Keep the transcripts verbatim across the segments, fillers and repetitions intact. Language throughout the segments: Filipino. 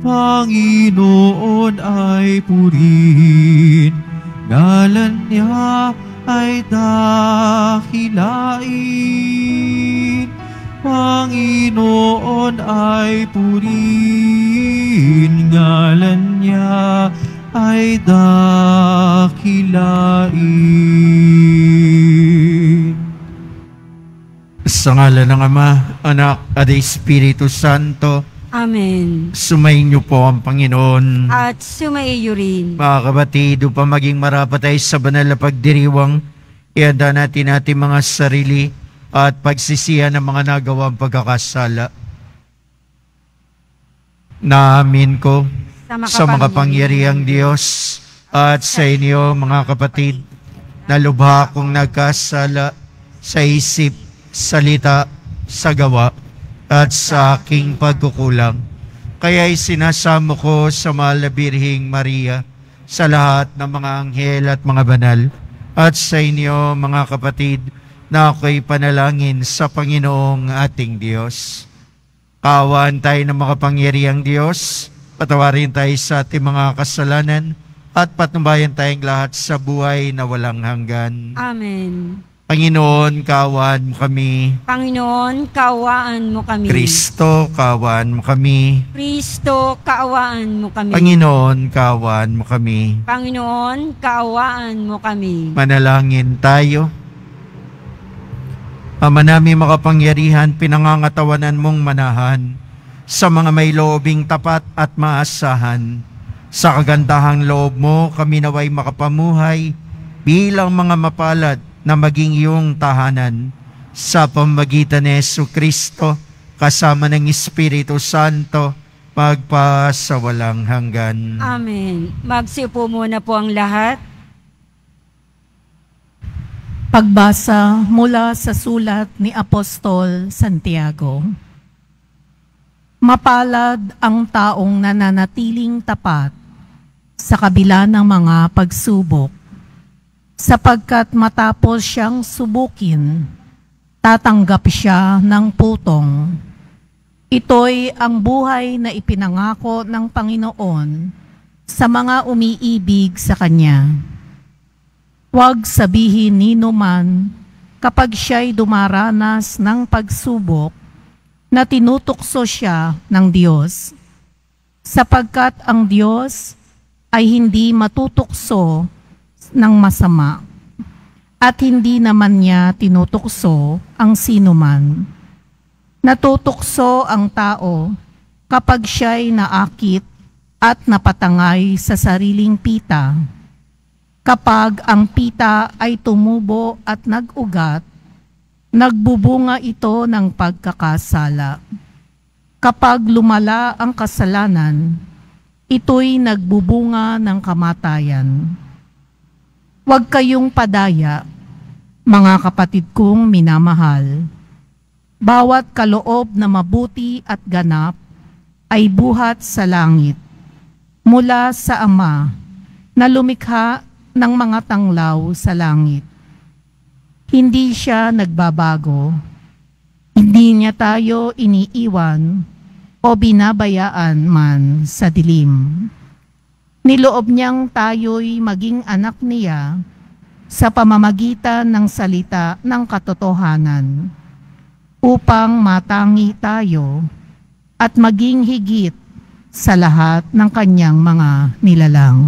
Panginoon ay purihin, ngalan niya ay dakilain. Panginoon ay purihin, ngalan niya ay dakilain. Sa ngalan ng Ama, Anak, at Espiritu Santo. Amen. Sumainyo po ang Panginoon. At sumaiyo rin. Mga kapatid, upang maging marapat tayo sa banal na pagdiriwang, ihanda natin natin mga sarili at pagsisihan ng mga nagawang pagkakasala. Naamin ko sa makapangyarihang Diyos at sa inyo, mga kapatid, na lubha akong nagkasala sa isip, salita, sa gawa, at sa aking pagkukulang. Kaya'y sinasamo ko sa mahal na Birheng Maria, sa lahat ng mga anghel at mga banal, at sa inyo, mga kapatid, na ako'y panalangin sa Panginoong ating Diyos. Kaawaan tayo ng makapangyarihang Diyos, patawarin tayo sa ating mga kasalanan, at patnubayan tayong lahat sa buhay na walang hanggan. Amen. Panginoon, kaawaan mo kami. Panginoon, kaawaan mo kami. Kristo, kaawaan mo kami. Kristo, kaawaan mo kami. Panginoon, kaawaan mo kami. Panginoon, kaawaan mo kami. Manalangin tayo. Ama namin makapangyarihan, pinangangatawanan mong manahan sa mga may loobing tapat at maasahan. Sa kagandahang loob mo, kami naway makapamuhay bilang mga mapalad na maging iyong tahanan sa pamamagitan ni Jesucristo kasama ng Espiritu Santo magpasawalang hanggan. Amen. Magsiupo muna po ang lahat. Pagbasa mula sa sulat ni Apostol Santiago. Mapalad ang taong nananatiling tapat sa kabila ng mga pagsubok, sapagkat matapos siyang subukin, tatanggap siya ng putong. Ito'y ang buhay na ipinangako ng Panginoon sa mga umiibig sa Kanya. Huwag sabihin nino man kapag siya'y dumaranas ng pagsubok na tinutukso siya ng Diyos, sapagkat ang Diyos ay hindi matutukso ng masama, at hindi naman niya tinutukso ang sinuman. Natutukso ang tao kapag siya'y naakit at napatangay sa sariling pita. Kapag ang pita ay tumubo at nag-ugat, nagbubunga ito ng pagkakasala. Kapag lumala ang kasalanan, ito'y nagbubunga ng kamatayan. Huwag kayong padaya, mga kapatid kong minamahal. Bawat kaloob na mabuti at ganap ay buhat sa langit, mula sa Ama na lumikha ng mga tanglaw sa langit. Hindi siya nagbabago. Hindi niya tayo iniiwan o binabayaan man sa dilim. Niloob niyang tayo'y maging anak niya sa pamamagitan ng salita ng katotohanan, upang matangi tayo at maging higit sa lahat ng kanyang mga nilalang.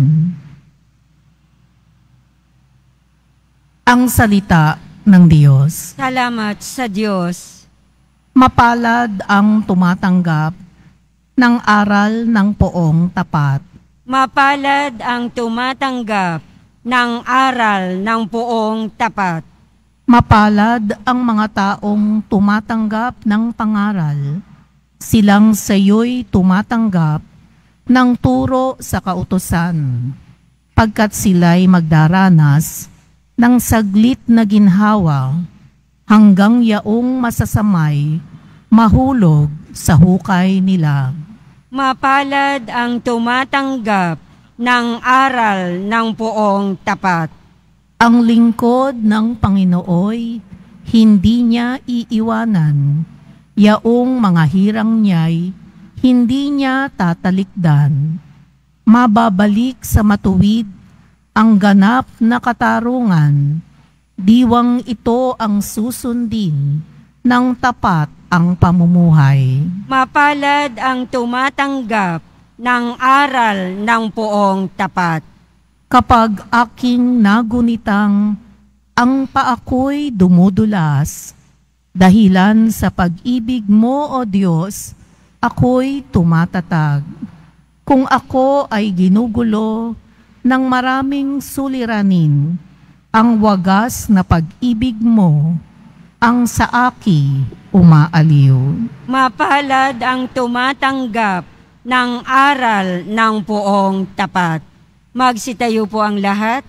Ang salita ng Diyos. Salamat sa Diyos. Mapalad ang tumatanggap ng aral ng poong tapat. Mapalad ang tumatanggap ng aral ng poong tapat. Mapalad ang mga taong tumatanggap ng pangaral. Silang sayo'y tumatanggap ng turo sa kautusan, pagkat sila'y magdaranas ng saglit na ginhawa hanggang yaong masasamay mahulog sa hukay nila. Mapalad ang tumatanggap ng aral ng poong tapat. Ang lingkod ng Panginooy hindi niya iiwanan, yaong mga hirang niya'y hindi niya tatalikdan. Mababalik sa matuwid ang ganap na katarungan. Diwang ito ang susundin ng tapat ang pamumuhay. Mapalad ang tumatanggap ng aral ng poong tapat. Kapag aking nagunitang ang paako'y dumudulas, dahilan sa pag-ibig mo, O Diyos, ako'y tumatatag. Kung ako ay ginugulo ng maraming suliranin, ang wagas na pag-ibig mo ang sa aki umaaliw. Mapalad ang tumatanggap ng aral ng poong tapat. Magsitayo po ang lahat.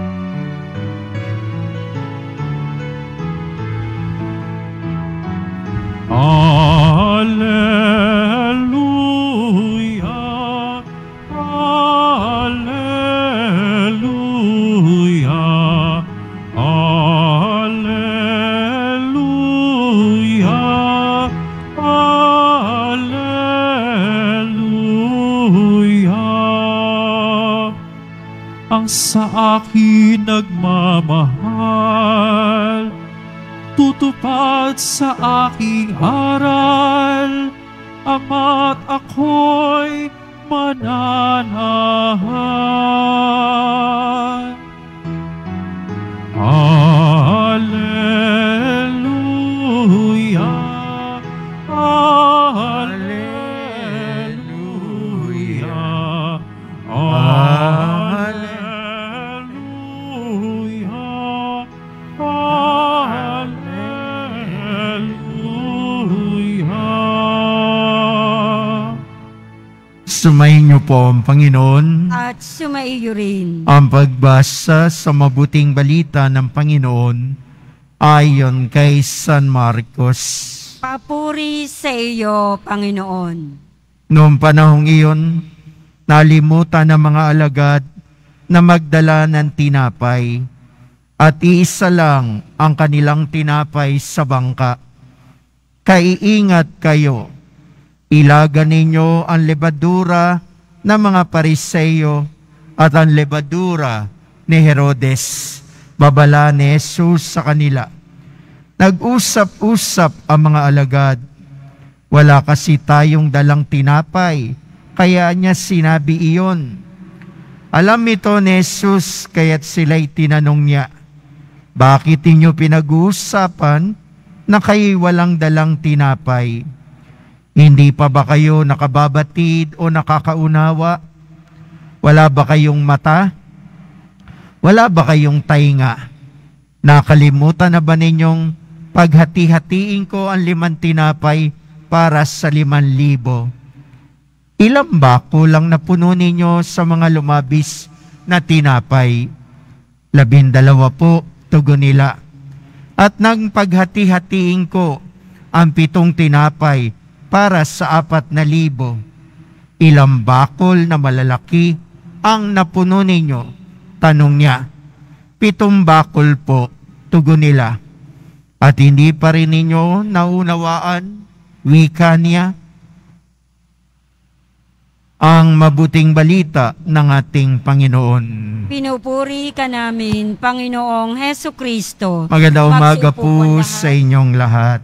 Alleluia, Alleluia, Alleluia, Alleluia. Ang sa akin nagmamahal, tutupad sa aking aral, Ama't ako'y mananahan. Alleluia, Alleluia, Alleluia, Alleluia. Sumayin niyo po ang Panginoon. At sumaiyo rin. Ang pagbasa sa mabuting balita ng Panginoon ayon kay San Marcos. Papuri sa iyo, Panginoon. Noong panahong iyon, nalimutan ng mga alagad na magdala ng tinapay at iisa lang ang kanilang tinapay sa bangka. Kaiingat kayo, ilagan ninyo ang lebadura ng mga Pariseyo at ang lebadura ni Herodes, babala ni Jesus sa kanila. Nag-usap-usap ang mga alagad. Wala kasi tayong dalang tinapay, kaya niya sinabi iyon. Alam ito ni Jesus, kaya't sila'y tinanong niya, bakit inyo pinag-uusapan na kayo'y walang dalang tinapay? Hindi pa ba kayo nakababatid o nakakaunawa? Wala ba kayong mata? Wala ba kayong tainga? Nakalimutan na ba ninyong paghati-hatiin ko ang limang tinapay para sa liman libo? Ilang bako lang napuno ninyo sa mga lumabis na tinapay? Labindalawa po, tugon nila. At nang paghati-hatiin ko ang pitong tinapay para sa apat na libo, ilang bakol na malalaki ang napuno ninyo? Tanong niya. Pitong bakol po, tugon nila. At hindi pa rin ninyo naunawaan, wika niya, ang mabuting balita ng ating Panginoon. Pinupuri ka namin, Panginoong Heso Kristo. Magandang umaga Magsumpo po ang lahat. sa inyong lahat.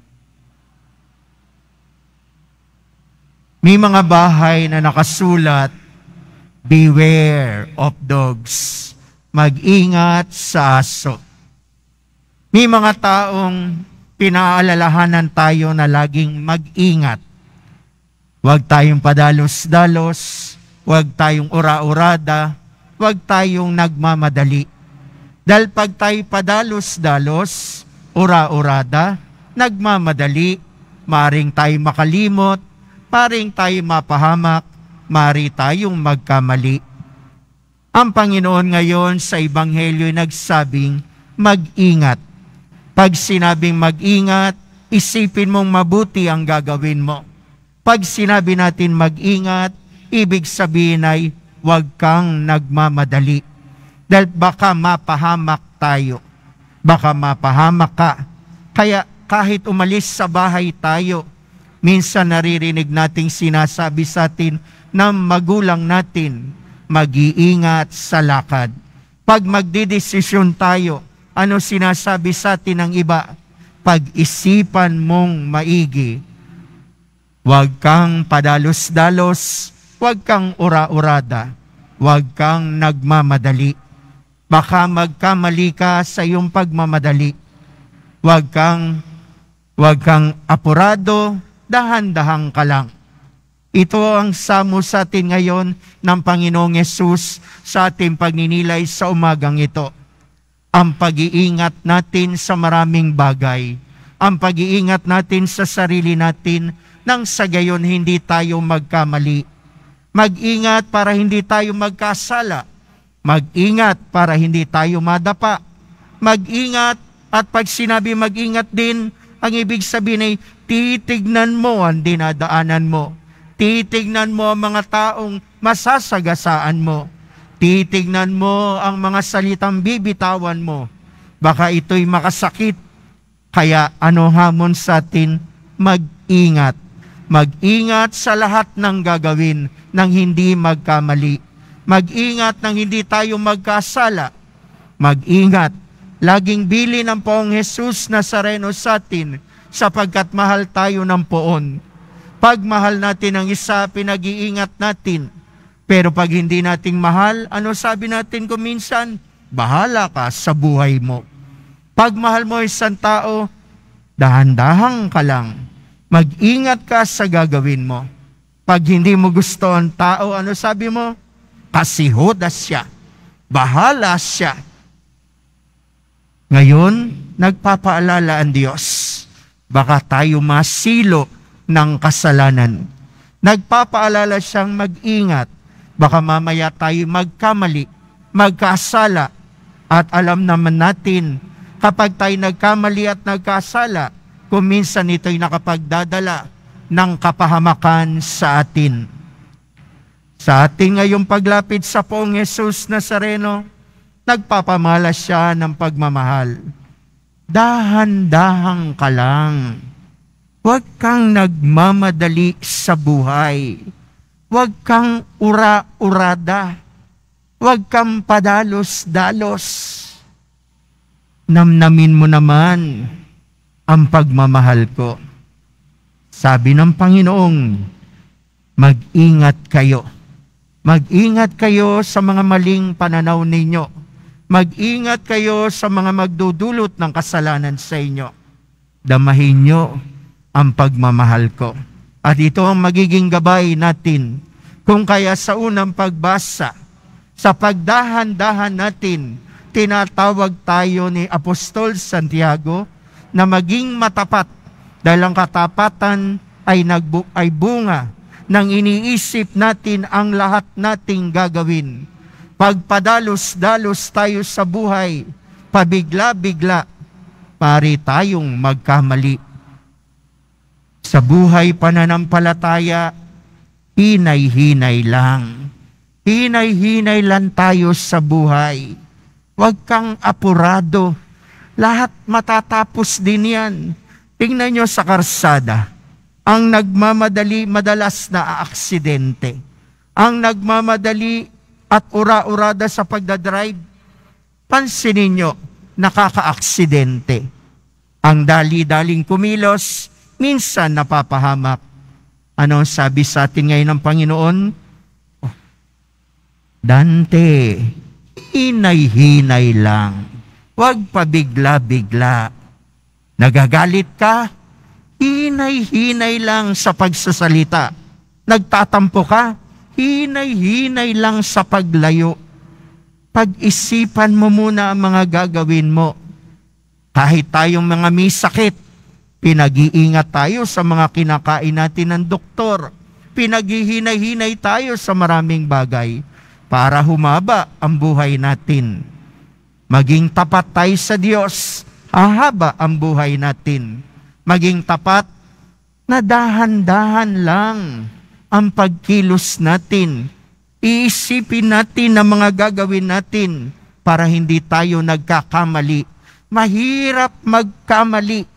May mga bahay na nakasulat, beware of dogs. Mag-ingat sa aso. May mga taong pinaalalahanan tayo na laging mag-ingat. Huwag tayong padalos-dalos, huwag tayong ura-urada, huwag tayong nagmamadali. Dahil pag tayo padalos-dalos, ura-urada, nagmamadali, maring tayo makalimot, maring tayo mapahamak, mari tayong magkamali. Ang Panginoon ngayon sa Ebanghelyo ay nagsabing, mag-ingat. Pag sinabing mag-ingat, isipin mong mabuti ang gagawin mo. Pag sinabi natin mag-ingat, ibig sabihin ay huwag kang nagmamadali. Dahil baka mapahamak tayo. Baka mapahamak ka. Kaya kahit umalis sa bahay tayo, Minsan naririnig nating sinasabi sa atin ng magulang natin, mag-iingat sa lakad. Pag magdidesisyon tayo, ano sinasabi sa atin ng iba? Pag-isipan mong maigi. Huwag kang padalos-dalos, huwag kang ura-urada, huwag kang nagmamadali. Baka magkamali ka sa iyong pagmamadali. Huwag kang, huwag kang apurado, dahan-dahang ka lang. Ito ang samo sa atin ngayon ng Panginoong Yesus sa ating pagninilay sa umagang ito. Ang pag-iingat natin sa maraming bagay. Ang pag-iingat natin sa sarili natin nang sa gayon hindi tayo magkamali. Mag-ingat para hindi tayo magkasala. Mag-ingat para hindi tayo madapa. Mag-ingat at pag sinabi mag-ingat din, ang ibig sabihin ay titignan mo ang dinadaanan mo. Titignan mo ang mga taong masasagasaan mo. Titignan mo ang mga salitang bibitawan mo. Baka ito'y makasakit. Kaya ano hamon sa atin? Mag-ingat. Mag-ingat sa lahat ng gagawin nang hindi magkamali. Mag-ingat nang hindi tayo magkasala. Mag-ingat. Laging bilin ng Poong Jesus Nazareno sa atin sapagkat mahal tayo ng poon. Pag mahal natin ang isa, pinag-iingat natin. Pero pag hindi nating mahal, ano sabi natin kung minsan? Bahala ka sa buhay mo. Pag mahal mo isang tao, dahan-dahang ka lang. Mag-ingat ka sa gagawin mo. Pag hindi mo gusto ang tao, ano sabi mo? Kasihodas siya. Bahala siya. Ngayon, nagpapaalala ang Diyos. Baka tayo masilo ng kasalanan. Nagpapaalala siyang mag-ingat. Baka mamaya tayo magkamali, magkasala. At alam naman natin, kapag tayo nagkamali at nagkasala, kung minsan ito'y nakapagdadala ng kapahamakan sa atin. Sa ating ngayong paglapit sa Poong Jesus Nazareno, nagpapamala siya ng pagmamahal. Dahan-dahang ka lang. Huwag kang nagmamadali sa buhay. Huwag kang ura-urada. Huwag kang padalos-dalos. Namnamin mo naman ang pagmamahal ko. Sabi ng Panginoong, mag-ingat kayo. Mag-ingat kayo sa mga maling pananaw ninyo. Mag-ingat kayo sa mga magdudulot ng kasalanan sa inyo. Damahin nyo ang pagmamahal ko. At ito ang magiging gabay natin. Kung kaya sa unang pagbasa, sa pagdahan-dahan natin, tinatawag tayo ni Apostol Santiago na maging matapat dahil ang katapatan ay, nagbu- ay bunga nang iniisip natin ang lahat nating gagawin. Pagpadalos-dalos tayo sa buhay, pabigla-bigla, pari tayong magkamali. Sa buhay pananampalataya, hinay-hinay lang. Hinay-hinay lang tayo sa buhay. Huwag kang apurado. Lahat matatapos din yan. Tingnan nyo sa karsada. Ang nagmamadali, madalas na aaksidente. Ang nagmamadali at ura-urada sa pagdadrive, pansinin nyo, nakaka-aksidente. Ang dali-daling kumilos, minsan napapahamak. Ano sabi sa atin ngayon ng Panginoon? Oh, Dante, hinay-hinay lang. Huwag pabigla-bigla. Nagagalit ka? Hinay-hinay lang sa pagsasalita. Nagtatampo ka? Hinay-hinay lang sa paglayo. Pag-isipan mo muna ang mga gagawin mo. Kahit tayong mga may sakit, pinag-iingat tayo sa mga kinakain natin ng doktor. Pinag-ihinay-hinay tayo sa maraming bagay para humaba ang buhay natin. Maging tapat tayo sa Diyos, hahaba ang buhay natin. Maging tapat na dahan-dahan lang ang pagkilos natin. Iisipin natin ang mga gagawin natin para hindi tayo nagkakamali. Mahirap magkamali.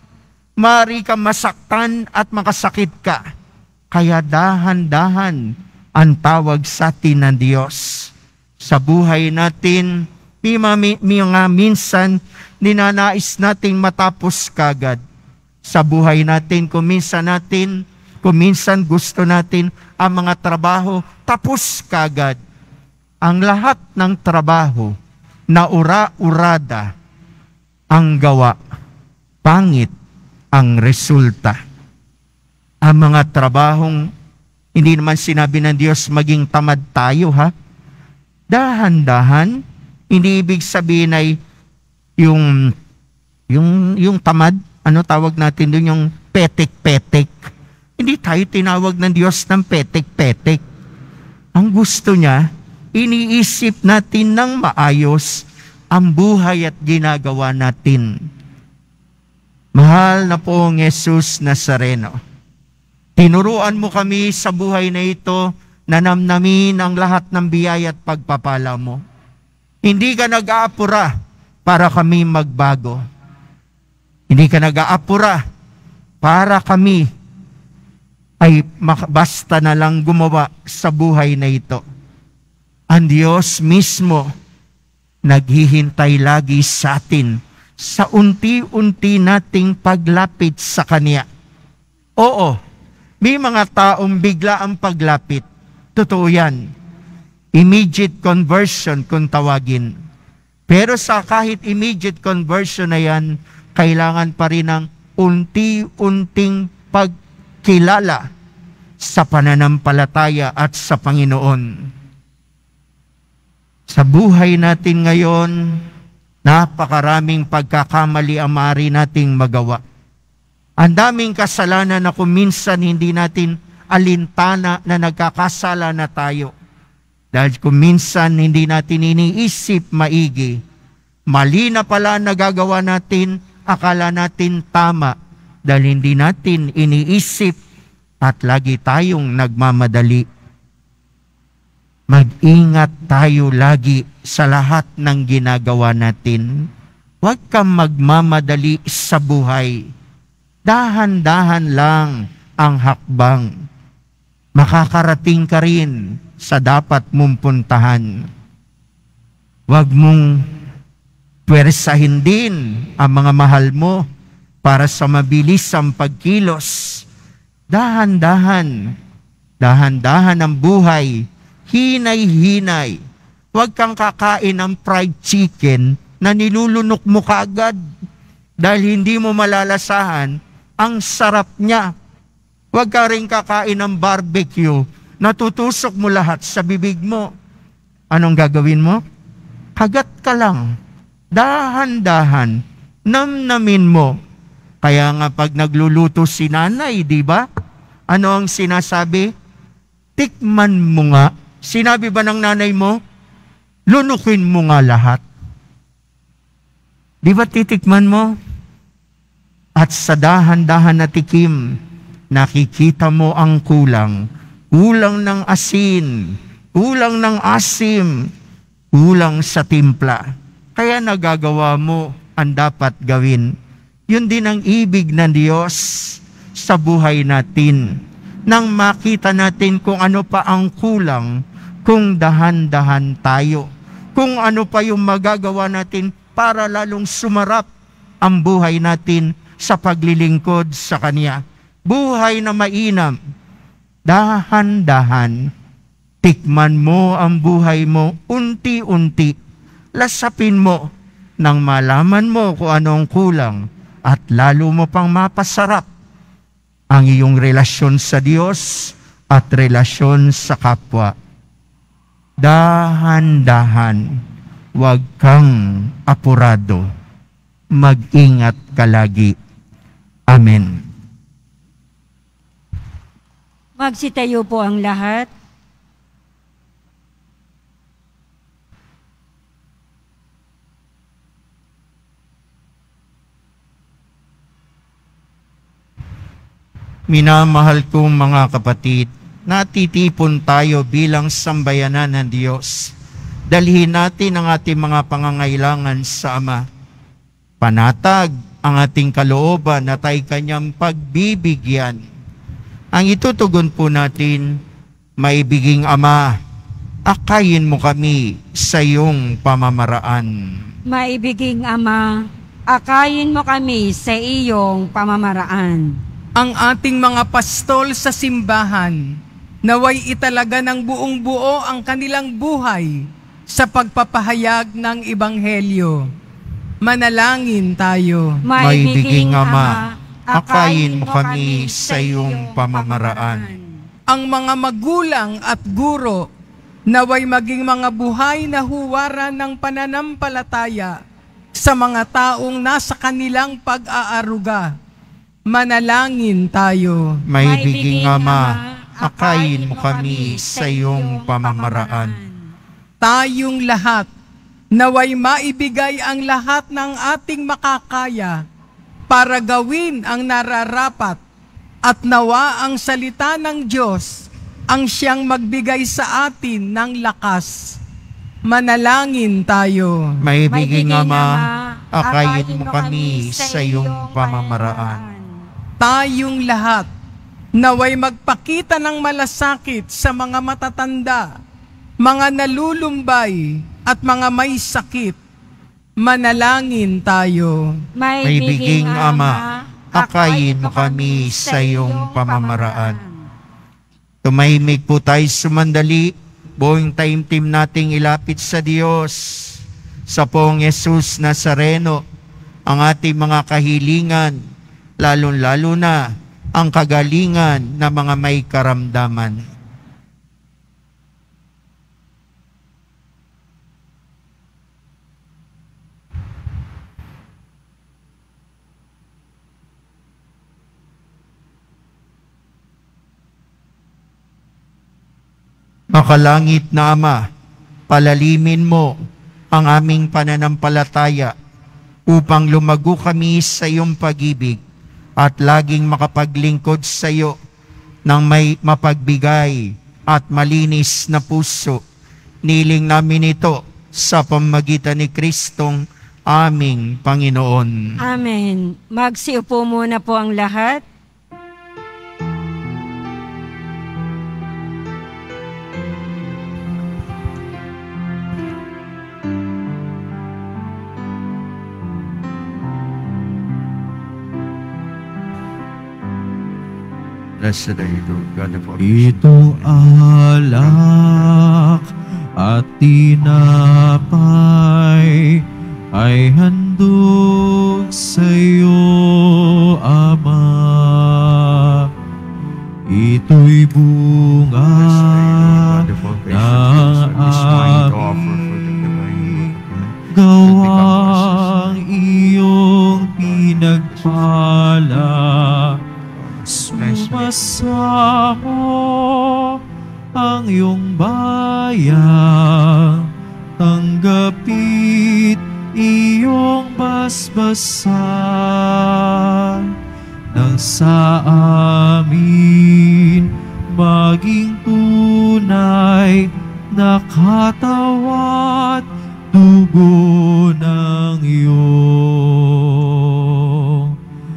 Maaari ka masaktan at makasakit ka. Kaya dahan-dahan ang tawag sa atin ng Diyos. Sa buhay natin, may mga minsan ninanais nating matapos kagad. Sa buhay natin, kung minsan natin, kung minsan gusto natin ang mga trabaho, tapos kagad. Ang lahat ng trabaho na ura-urada ang gawa, pangit ang resulta. Ang mga trabahong hindi naman sinabi ng Diyos maging tamad tayo, ha? Dahan-dahan, hindi ibig sabihin ay yung, yung, yung tamad, ano tawag natin doon, yung petek-petek. Hindi tayo tinawag ng Diyos ng petek-petek. Ang gusto niya, iniisip natin ng maayos ang buhay at ginagawa natin. Mahal na poong Jesus Nazareno, tinuruan mo kami sa buhay na ito na namnamin ang lahat ng biyaya at pagpapala mo. Hindi ka nag-aapura para kami magbago. Hindi ka nag-aapura para kami ay basta na lang gumawa sa buhay na ito. Ang Diyos mismo naghihintay lagi sa atin sa unti-unti nating paglapit sa Kanya. Oo, may mga taong bigla ang paglapit. Totoo yan. Immediate conversion kung tawagin. Pero sa kahit immediate conversion na yan, kailangan pa rin ng unti-unting pagkilala sa pananampalataya at sa Panginoon. Sa buhay natin ngayon, napakaraming pagkakamali ang maaari nating magawa. Ang daming kasalanan na kung minsan hindi natin alintana na nagkakasala na tayo. Dahil kung minsan hindi natin iniisip maigi, mali na pala nagagawa natin, akala natin tama, dahil hindi natin iniisip at lagi tayong nagmamadali. Mag-ingat tayo lagi sa lahat ng ginagawa natin. Huwag kang magmamadali sa buhay. Dahan-dahan lang ang hakbang. Makakarating ka rin sa dapat mong puntahan. Huwag mong pwersahin din ang mga mahal mo para sa mabilisang pagkilos. Dahan-dahan, dahan-dahan ang buhay, hinay-hinay. Huwag kang kakain ng fried chicken na nilulunok mo kaagad dahil hindi mo malalasahan ang sarap niya. Huwag ka rin kakain ng barbecue na tutusok mo lahat sa bibig mo. Anong gagawin mo? Kagat ka lang. Dahan-dahan. Namnamin mo. Kaya nga pag nagluluto si nanay, di ba? Ano ang sinasabi? Tikman mo nga. Sinabi ba ng nanay mo? Lunukin mo nga lahat. Di ba titikman mo? At sa dahan-dahan na tikim, nakikita mo ang kulang. Kulang ng asin, kulang ng asim, kulang sa timpla. Kaya nagagawa mo ang dapat gawin. Yun din ang ibig ng Diyos sa buhay natin. Nang makita natin kung ano pa ang kulang, kung dahan-dahan tayo. Kung ano pa yung magagawa natin para lalong sumarap ang buhay natin sa paglilingkod sa Kanya. Buhay na mainam. Dahan-dahan. Tikman mo ang buhay mo unti-unti. Lasapin mo nang malaman mo kung anong kulang at lalo mo pang mapasarap ang iyong relasyon sa Diyos at relasyon sa kapwa. Dahan-dahan, huwag kang apurado. Mag-ingat ka lagi. Amen. Magsitayo po ang lahat. Minamahal kong mga kapatid, natitipon tayo bilang sambayanan ng Diyos. Dalhin natin ang ating mga pangangailangan sa Ama. Panatag, ang ating kalooban na tayo kanyang pagbibigyan. Ang itutugon po natin, maibiging Ama, akayin mo kami sa iyong pamamaraan. Maibiging Ama, akayin mo kami sa iyong pamamaraan. Ang ating mga pastol sa simbahan, naway italaga ng buong buo ang kanilang buhay sa pagpapahayag ng Ebanghelyo. Manalangin tayo. Maibiging Ama, akayin mo kami sa iyong pamamaraan. Ang mga magulang at guro, naway maging mga buhay na huwaran ng pananampalataya sa mga taong nasa kanilang pag-aaruga. Manalangin tayo. Maibiging Ama, akayin mo kami sa iyong pamamaraan. Tayong lahat, naway maibigay ang lahat ng ating makakaya para gawin ang nararapat at nawa ang salita ng Diyos ang siyang magbigay sa atin ng lakas. Manalangin tayo. Maibiging Ama, akayin mo kami sa iyong pamamaraan. Tayong lahat, naway magpakita ng malasakit sa mga matatanda, mga nalulumbay at mga may sakit. Manalangin tayo. Maibiging Ama, akayin mo kami sa iyong pamamaraan. Tumahimik po tayo sumandali, buong taimtim nating ilapit sa Diyos. Sa Poong Jesus Nazareno, ang ating mga kahilingan, lalong-lalo na ang kagalingan ng mga may karamdaman. Makalangit na Ama, palalimin mo ang aming pananampalataya upang lumago kami sa iyong pag-ibig at laging makapaglingkod sa iyo ng may mapagbigay at malinis na puso. Niling namin ito sa pamamagitan ni Kristong aming Panginoon. Amen. Magsiupo muna po ang lahat. Blessed are you, Lord God of all. Itong alak at tinapay ay handog sa iyo, Ama. Ito'y bunga ng aming gawang iyong pinagpala. Sumasamo ang iyong bayan, tanggapit iyong basbasan, nang sa amin maging tunay na katawan, dugo ng iyong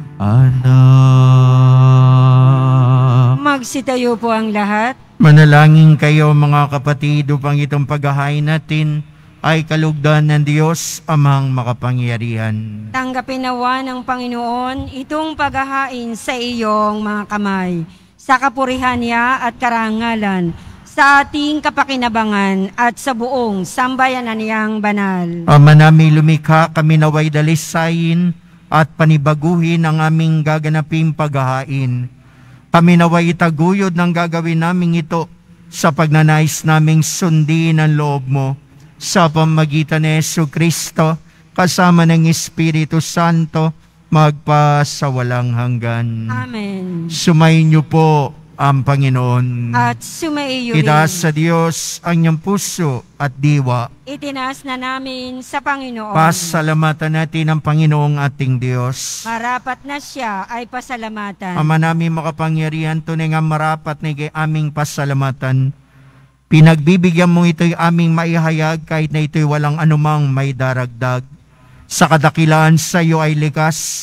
anak. Magsitayo po ang lahat. Manalangin kayo mga kapatid upang itong paghahain natin ay kalugdan ng Diyos Amang makapangyarihan. Tanggapin nawa ng Panginoon itong paghahain sa iyong mga kamay, sa kapurihan niya at karangalan, sa ating kapakinabangan at sa buong sambayanan niyang banal. Ama namin lumikha, kami naway dalisayin at panibaguhin ang aming gaganaping paghahain. Kami naway itaguyod ng gagawin namin ito sa pagnanais naming sundin ang loob mo sa pamamagitan ni Jesucristo kasama ng Espiritu Santo magpasawalang hanggan. Amen. Sumayin niyo po ang Panginoon. At sumaiyo rin. Itaas sa Diyos ang inyong puso at diwa. Itinaas na namin sa Panginoon. Pasalamatan natin ang Panginoong ating Diyos. Marapat na siya ay pasalamatan. Ama namin makapangyarihan, tunay nga marapat na kay aming pasalamatan. Pinagbibigyan mo ito'y aming maihayag kahit na ito'y walang anumang may daragdag. Sa kadakilaan sa iyo ay likas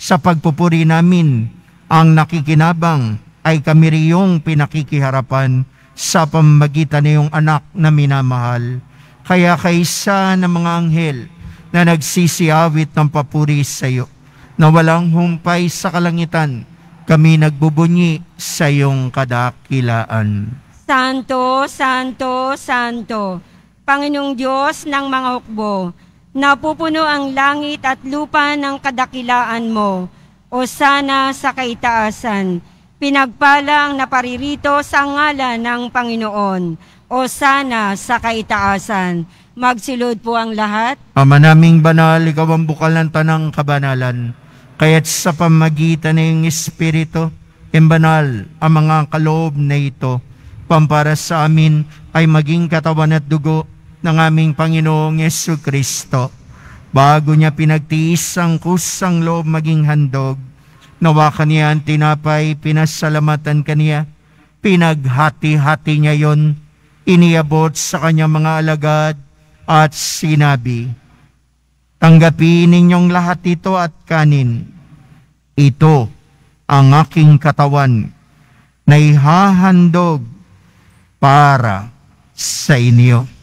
Sa pagpupuri namin, ang nakikinabang ay kami riyong pinakikiharapan sa pamamagitan ng iyong anak na minamahal. Kaya kaysa ng mga anghel na nagsisiawit ng papuri sa iyo, na walang humpay sa kalangitan, kami nagbubunyi sa iyong kadakilaan. Santo, Santo, Santo, Panginoong Diyos ng mga hukbo, napupuno ang langit at lupa ng kadakilaan mo, o sana sa kaitaasan. Pinagpala ang naparirito sa ngalan ng Panginoon, o sana sa kaitaasan. Magsilod po ang lahat. Ama naming banal, ikaw ang bukal ng tanang kabanalan. Kaya't sa pamagitan ng Espiritu, imbanal ang mga kaloob na ito, pampara sa amin ay maging katawan at dugo ng aming Panginoong Yesu Kristo. Bago niya pinagtiis ang kusang loob maging handog, nawa kaniya ang tinapay, pinasalamatan kaniya, pinaghati-hati niya yon, iniabot sa kanyang mga alagad at sinabi, tanggapin ninyong lahat ito at kanin. Ito ang aking katawan na ihahandog para sa inyo.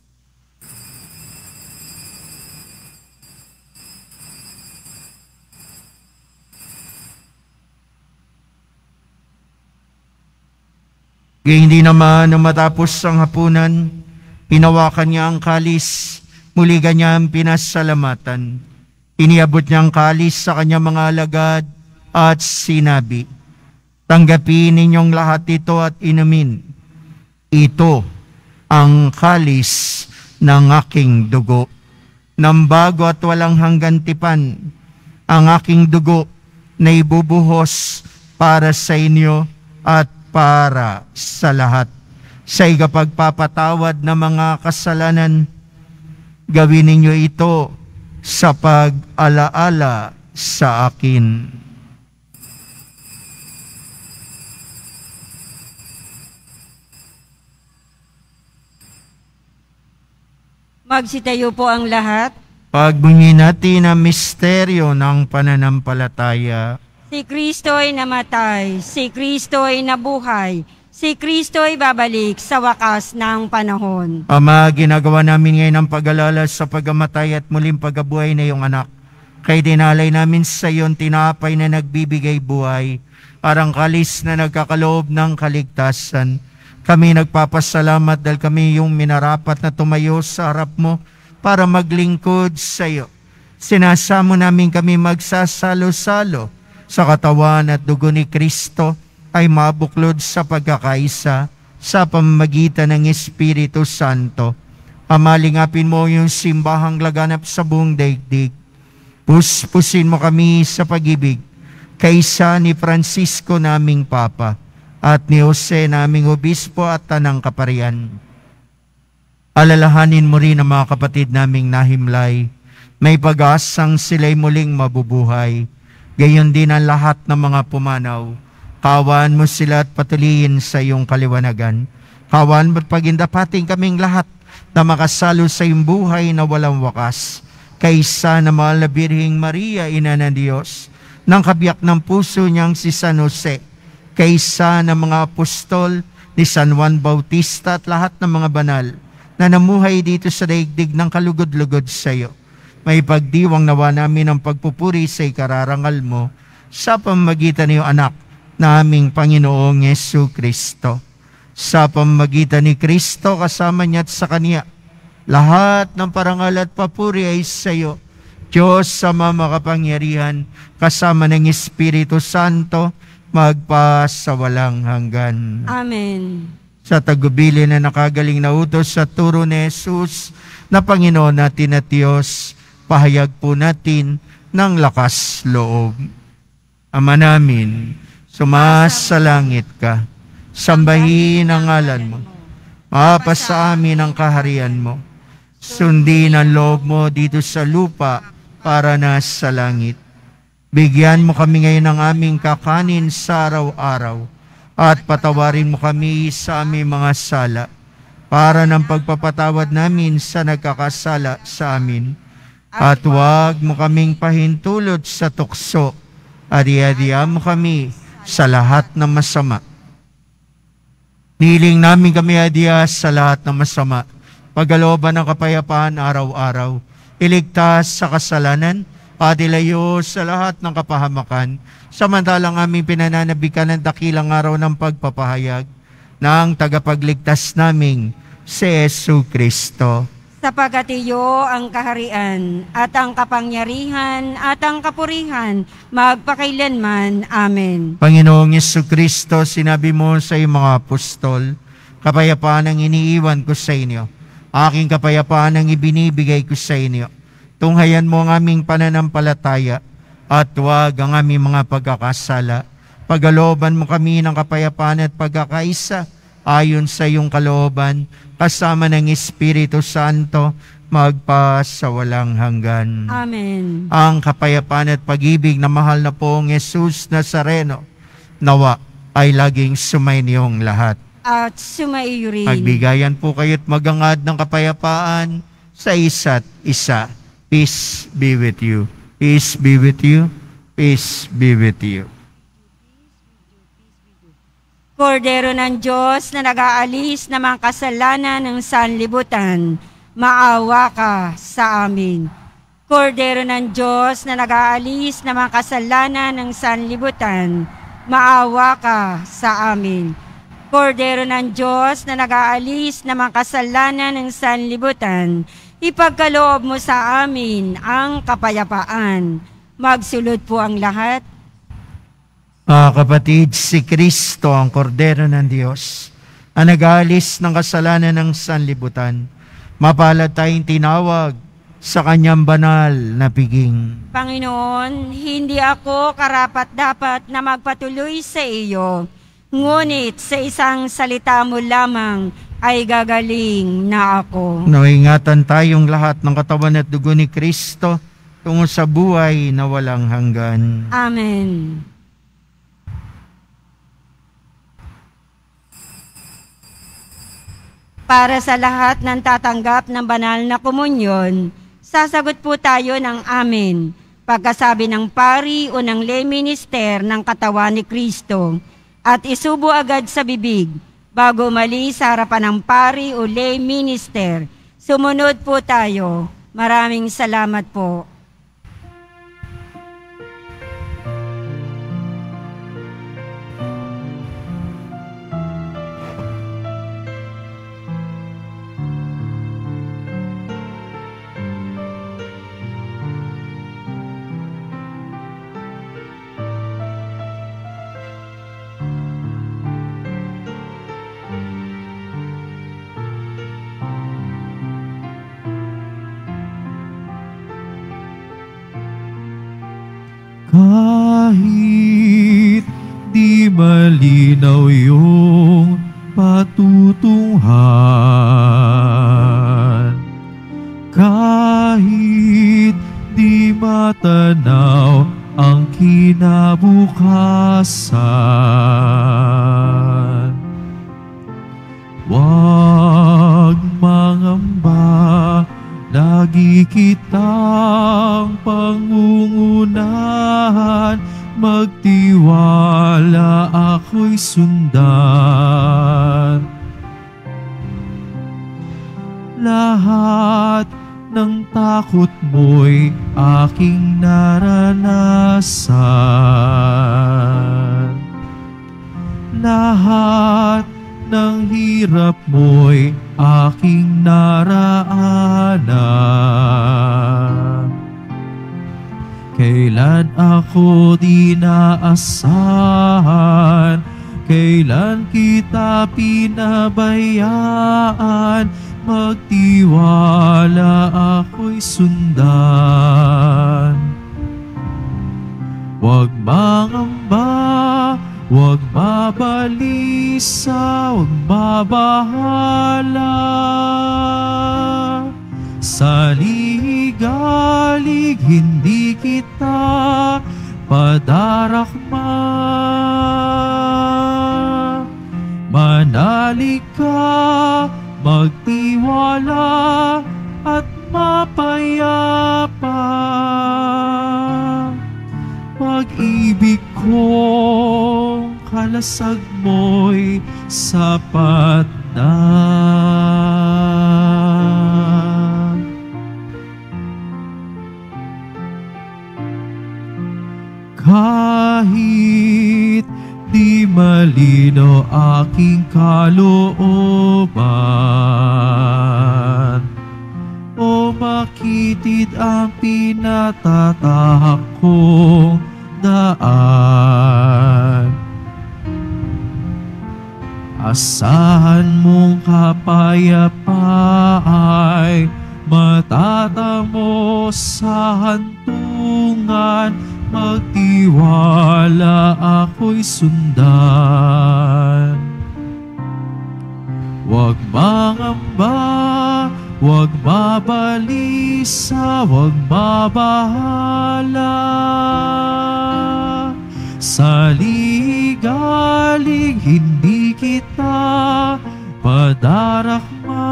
Hindi naman nang matapos ang hapunan, hinawakan niya ang kalis, muli kanyang pinasalamatan. Iniabot niya ang kalis sa kanyang mga alagad at sinabi, tanggapin ninyong lahat ito at inumin. Ito ang kalis ng aking dugo, ng bago at walang hanggan tipan, ang aking dugo na ibubuhos para sa inyo at para sa lahat. Sa ikapagpapatawad ng mga kasalanan, gawin ninyo ito sa pag-alaala sa akin. Magsitayo po ang lahat. Pagbunyi natin ang misteryo ng pananampalataya. Si Kristo'y namatay, si Kristo'y nabuhay, si Kristo'y babalik sa wakas ng panahon. Ama, ginagawa namin ngayon ang pag-alala sa pagamatay at muling pagabuhay na iyong anak. Kay dinalay namin sa iyon tinapay na nagbibigay buhay, parang kalis na nagkakaloob ng kaligtasan. Kami nagpapasalamat dahil kami yung minarapat na tumayo sa harap mo para maglingkod sa iyo. Sinasamo namin kami magsasalo-salo sa katawan at dugo ni Kristo ay mabuklod sa pagkakaisa sa pamamagitan ng Espiritu Santo. Amalingapin mo yung simbahang laganap sa buong daigdig. Puspusin mo kami sa pag-ibig kaysa ni Francisco naming Papa at ni Jose naming Obispo at Tanang Kaparian. Alalahanin mo rin ang mga kapatid naming nahimlay. May pag-asang sila'y muling mabubuhay. Gayon din ang lahat ng mga pumanaw. Kawan mo sila at patuloyin sa iyong kaliwanagan. Kawan mo't pagindapating kaming lahat na makasalo sa iyong buhay na walang wakas. Kaysa na mahal na Birheng Maria, Ina ng Diyos, ng kabiyak ng puso niyang si San Jose, kaysa ng mga apostol ni San Juan Bautista at lahat ng mga banal na namuhay dito sa daigdig ng kalugod-lugod sa iyo. May pagdiwang nawa namin ang pagpupuri sa ikararangal mo sa pamamagitan ng iyong anak na aming Panginoong Yesu Kristo. Sa pamamagitan ni Kristo kasama niya at sa Kanya, lahat ng parangal at papuri ay sa iyo, Diyos Ama makapangyarihan, kasama ng Espiritu Santo, magpa sa walang hanggan. Amen. Sa tagubilin na nakagaling na utos sa turo ni Jesus na Panginoon natin at Diyos, pahayag po natin ng lakas loob. Ama namin, sumasalangit ka, sambahin ang ngalan mo, mapasa amin ang kaharian mo, sundin ang loob mo dito sa lupa para na sa langit. Bigyan mo kami ngayon ng aming kakanin sa araw-araw at patawarin mo kami sa aming mga sala para ng pagpapatawad namin sa nagkakasala sa amin. At huwag mo kaming pahintulot sa tukso Adi-adiya mo kami sa lahat ng masama. Niling namin kami adiya sa lahat ng masama. Pagkalooban ng kapayapaan araw-araw. Iligtas sa kasalanan at ilayo sa lahat ng kapahamakan. Samantalang aming pinananabikan ng dakilang araw ng pagpapahayag ng tagapagligtas naming si Jesu Kristo. Sapagkat iyo ang kaharian at ang kapangyarihan at ang kapurihan magpakailanman. Amen. Panginoong Yesu Kristo, sinabi mo sa iyong mga apostol, kapayapaan ang iniiwan ko sa inyo. Aking kapayapaan ang ibinibigay ko sa inyo. Tunghayan mo ang aming pananampalataya at huwag ang aming mga pagkakasala. Pagalooban mo kami ng kapayapaan at pagkakaisa ayon sa iyong kalooban, kasama ng Espiritu Santo, magpa sa walang hanggan. Amen. Ang kapayapaan at pag-ibig na mahal na pong Jesus Nazareno, nawa ay laging sumainiyong lahat. At sumaiyo rin. Magbigayan po kayo't magangad ng kapayapaan sa isa't isa. Peace be with you. Peace be with you. Peace be with you. Kordero ng Diyos na nag-aalis ng mga kasalanan ng sanlibutan, maawa ka sa amin. Kordero ng Diyos na nag-aalis ng mga kasalanan ng sanlibutan, maawa ka sa amin. Kordero ng Diyos na nag-aalis ng mga kasalanan ng sanlibutan, ipagkaloob mo sa amin ang kapayapaan. Magsulod po ang lahat. Ah, kapatid, si Kristo ang kordero ng Diyos, ang nag-aalis ng kasalanan ng sanlibutan. Mapalad tayong tinawag sa kanyang banal na piging. Panginoon, hindi ako karapat-dapat na magpatuloy sa iyo, ngunit sa isang salita mo lamang ay gagaling na ako. Naingatan tayong lahat ng katawan at dugo ni Kristo tungo sa buhay na walang hanggan. Amen. Para sa lahat ng tatanggap ng banal na komunyon, sasagot po tayo ng amen. Pagkasabi ng pari o ng lay minister ng katawan ni Kristo at isubo agad sa bibig bago umalis sa harapan ng pari o lay minister. Sumunod po tayo. Maraming salamat po. Kahit di malinaw yung patutunguhan, kahit di matanaw ang kinabukasan, wag mangamba, lagi kitang pangungunahan, magtiwala ako'y sundan. Lahat ng takot mo'y aking naranasan. Lahat ng hirap mo'y aking naraanan. Kailan ako di naasahan, kailan kita pinabayaan, magtiwala ako'y sundan. Huwag mangamba, huwag mabalisa, huwag mabahala. Sa ligalig hindi kita padarakma. Manalig ka, magtiwala at mapayapa. Pag pag-ibig kong kalasag mo'y sapat na. Kahit di malino aking kalooban, o makitid ang pinatatahak kong daan, asahan mong kapayapaan matatamo sa hantungan, magtiwala ako'y sundan. Huwag mangamba, huwag mabalisa, huwag mabahala. Sa ligalig hindi kita padarakma.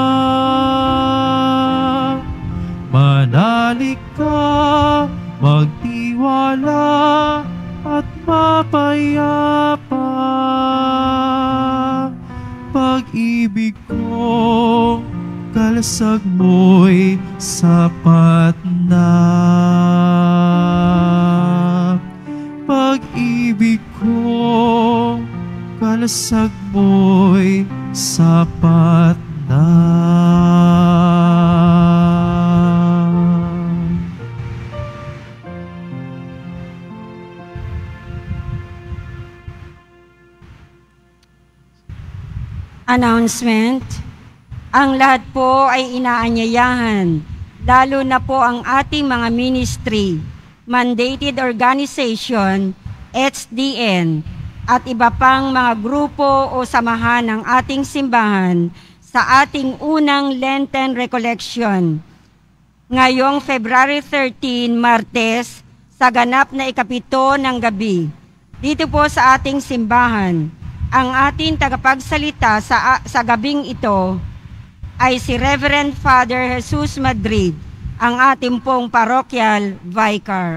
Manalig ka, magtiwala at mapayapa. Pag-ibig kong kalasag mo'y sapat na. Pag-ibig kong kalasag mo'y sapat na. Announcement. Ang lahat po ay inaanyayahan, lalo na po ang ating mga ministry, mandated organization, H D N, at iba pang mga grupo o samahan ng ating simbahan sa ating unang Lenten Recollection. Ngayong February thirteen, Martes, sa ganap na ikapito ng gabi, dito po sa ating simbahan, ang ating tagapagsalita sa, sa gabing ito ay si Reverend Father Jesus Madrid, ang ating pong parokyal vicar.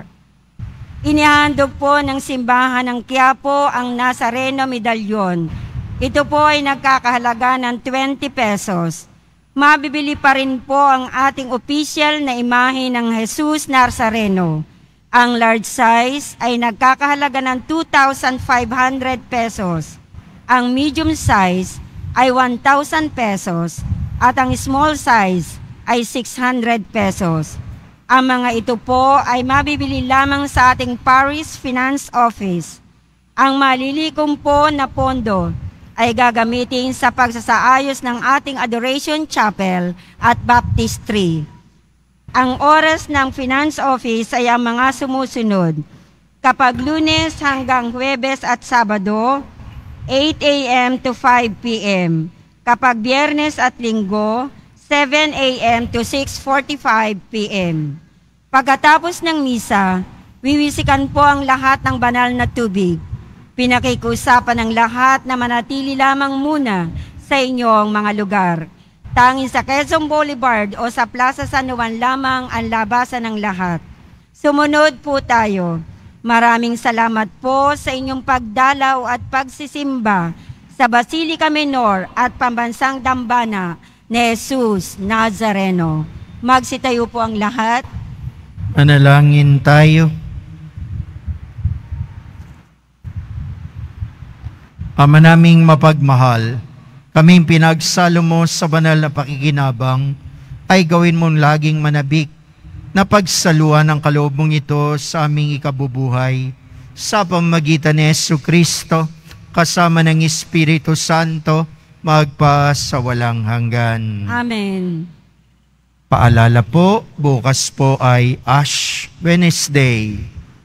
Inihandog po ng simbahan ng Quiapo ang Nazareno Medalyon. Ito po ay nagkakahalaga ng twenty pesos. Mabibili pa rin po ang ating official na imahe ng Jesus Nazareno. Ang large size ay nagkakahalaga ng two thousand five hundred pesos. Ang medium size ay one thousand pesos at ang small size ay six hundred pesos. Ang mga ito po ay mabibili lamang sa ating Parish Finance Office. Ang malilikom po na pondo ay gagamitin sa pagsasaayos ng ating Adoration Chapel at Baptistry. Ang oras ng Finance Office ay ang mga sumusunod. Kapag Lunes hanggang Huwebes at Sabado, eight a m to five p m Kapag Biyernes at Linggo, seven a m to six forty-five p m Pagkatapos ng misa, wiwisikan po ang lahat ng banal na tubig. Pinakikiusapan ng lahat na manatili lamang muna sa inyong mga lugar. Tanging sa Quezon Boulevard o sa Plaza San Juan lamang ang labasan ng lahat. Sumunod po tayo. Maraming salamat po sa inyong pagdalaw at pagsisimba sa Basilica Menor at Pambansang Dambana ni Jesus Nazareno. Magsitayo po ang lahat. Manalangin tayo. Ama naming mapagmahal, kaming pinagsalo mo sa banal na pakikinabang, ay gawin mong laging manabik na pagsaluhan ng kaloob mong ito sa aming ikabubuhay sa pamamagitan ni Jesucristo kasama ng Espiritu Santo magpa sa walang hanggan. Amen. Paalala po, bukas po ay Ash Wednesday.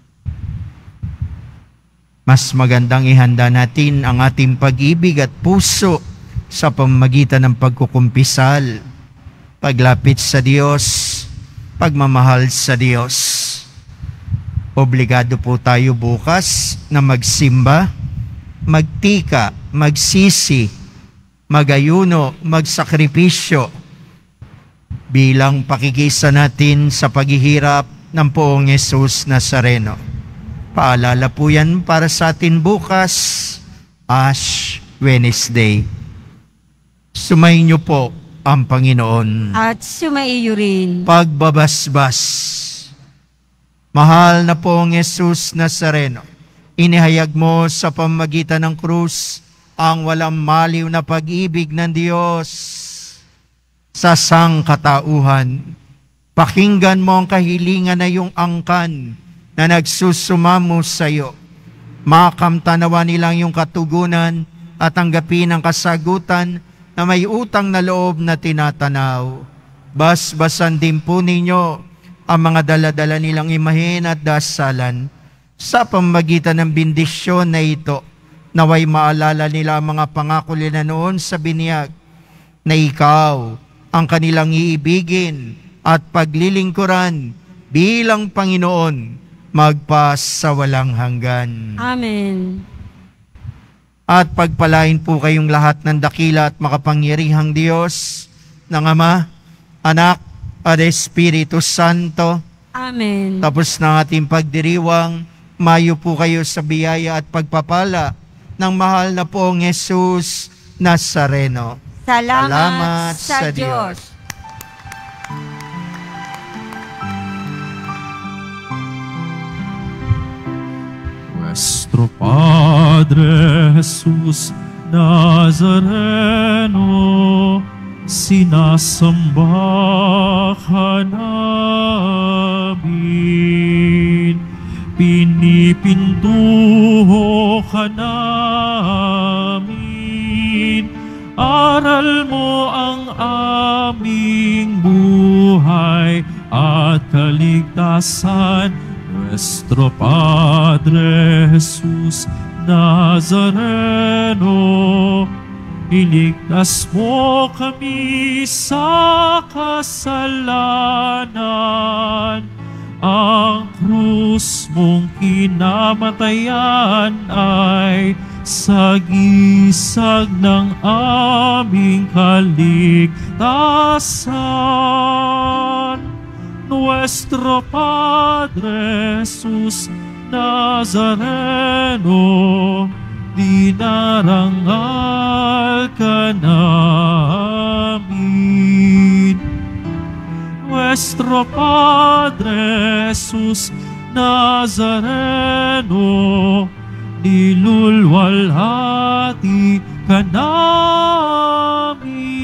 Mas magandang ihanda natin ang ating pag-ibig at puso sa pamamagitan ng pagkukumpisal, paglapit sa Diyos, pagmamahal sa Diyos. Obligado po tayo bukas na magsimba, magtika, magsisi, magayuno, magsakripisyo bilang pakikisa natin sa paghihirap ng poong Jesus Nazareno. Paalala po yan para sa atin bukas, Ash Wednesday. Sumayin niyo po ang Panginoon. At sumaiyo rin. Pagbabasbas. Mahal na pong Jesus Nazareno, inihayag mo sa pamamagitan ng krus ang walang maliw na pag-ibig ng Diyos sa sangkatauhan. Pakinggan mo ang kahilingan na iyong angkan na nagsusumamo sa iyo. Makamtanawa nilang iyong katugunan at tanggapin ang kasagutan na may utang na loob na tinatanaw. Basbasan din po ninyo ang mga daladala nilang imahen at dasalan sa pamamagitan ng bendisyon na ito. Naway maalala nila ang mga pangako nila noon sa binyag na ikaw ang kanilang iibigin at paglilingkuran bilang Panginoon magpas sa walang hanggan. Amen. At pagpalain po kayong lahat ng dakila at makapangyarihang Diyos ng Ama, Anak, at Espiritu Santo. Amen. Tapos ng ating pagdiriwang, mayo po kayo sa biyaya at pagpapala ng mahal na pong Jesus Nazareno. Salamat, Salamat sa, sa Diyos. Diyos. Nuestro Padre Jesus Nazareno, sinasamba ka namin, pinipintuho ka namin, aral mo ang aming buhay at kaligtasan. Nuestro Padre Jesus Nazareno, iligtas mo kami sa kasalanan. Ang krus mong kinamatayan ay sagisag ng aming kaligtasan. Nuestro Padre Jesus Nazareno, dinarangal ka namin. Nuestro Padre Jesus Nazareno, nilulwalhati ka namin.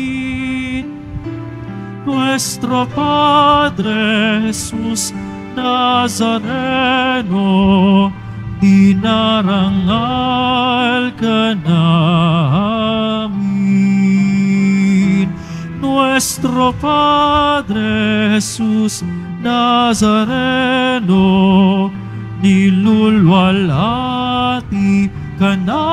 Nuestro Padre Jesus Nazareno, dinarangal ka namin. Nuestro Padre Jesus Nazareno, nilulwalhati ka namin.